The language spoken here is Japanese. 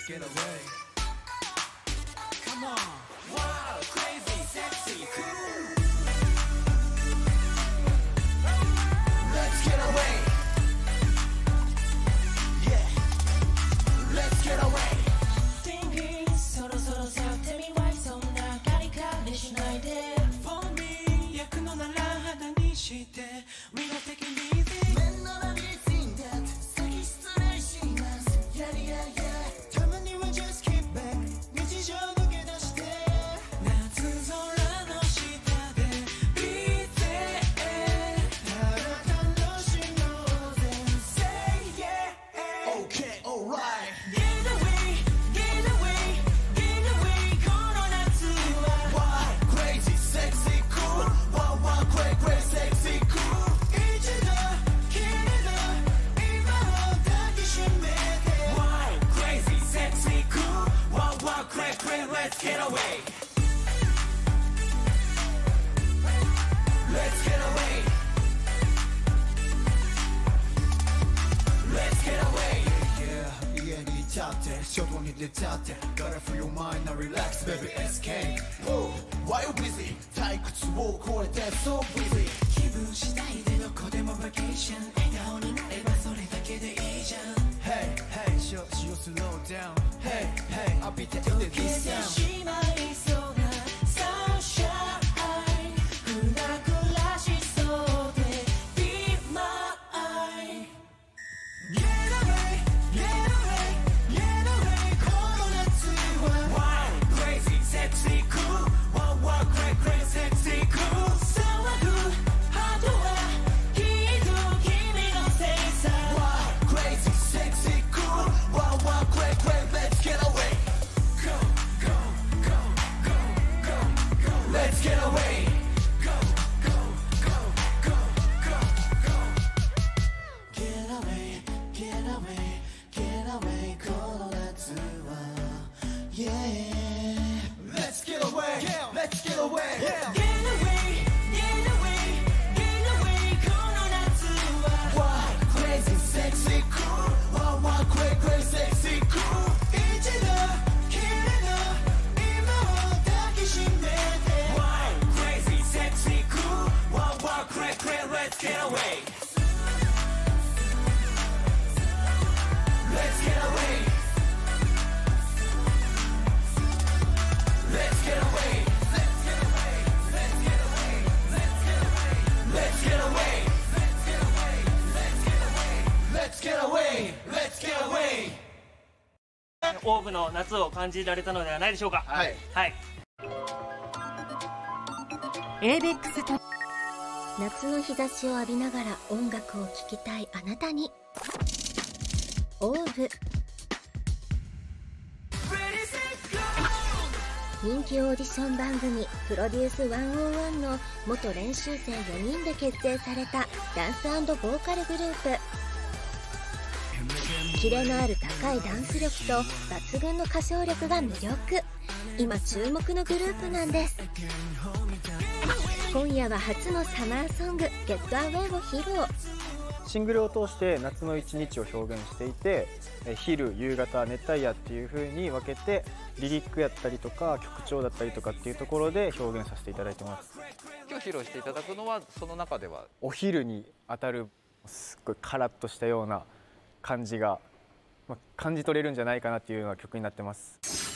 get away. Come on, wild, crazy, sexy, cool. Let's get away. Yeah, let's get away. Thinking, 서로 tell me whyそんなカリカリしないで。For me, 役のなら肌にして。We gon' take it easy. Men not anything that 先失礼します。Yeah, yeah, yeah. たまには just keep back. 日常抜け出して。夏空の下で Be there. ただ楽しもうぜ Say yeah. Okay, alright. Get away, get away, get away. この夏は Wild, crazy, sexy, cool. Wild, wild, crazy, crazy, sexy, cool. 一度きりの今を抱きしめて Wild, crazy, sexy, cool. Wild, wild, crazy, crazy, let's get away. Let's get away. Let's get away. Yeah, 家にいたって外に出たって Gotta free your mind, now relax, baby, escape. Oh, why you busy? 退屈を超えて so busy. 気分次第でどこでもバケーション笑顔になればそれだけでいいじゃん Hey, hey, 少しを slow down. Hey, hey, 浴びていて this sound. しまいそうな sunshine ふらふらしそうで Be mine. Get away, get away, get away. この夏は Wild, crazy, sexy, cool. Wild, wild, crazy, crazy, sexy, cool. 騒ぐハートはきっと君のせいさ Wild, crazy, sexy, cool. Wild, wild, crazy, crazy, let's get away. Go, go, go, go, go, go. Let's get away. Go, go, go, go, go, go. Get away, get away, get away. この夏は Yeah. Let's get away, let's get away. Get away, get away, get away. この夏は Wild, crazy, sexy, cool. Wild, wild, crazy, crazy, sexy, cool. 一度きりの今を抱きしめて Wild, crazy, sexy, cool. Wild, wild, crazy, crazy, let's get away. Let's get away. Let's get away. Let's get away. Let's get away. Let's get away. Let's get away. Let's get away. Let's get away. 多くの夏を感じられたのではないでしょうか。 はい。 はい。 ABEX と夏の日差しを浴びながら音楽を聴きたいあなたにオーブ 人気オーディション番組プロデュース101の元練習生4人で結成されたダンス&ボーカルグループ。キレのある高いダンス力と抜群の歌唱力が魅力。今注目のグループなんです。今夜は初のサマーソング「Get Away」を披露。 シングルを通して夏の一日を表現していて、昼、夕方、熱帯夜っていう風に分けてリリックやったりとか曲調だったりとかっていうところで表現させていただいてます。 今日披露していただくのはその中ではお昼に当たるすっごいカラッとしたような感じが、感じ取れるんじゃないかなっていうような曲になってます。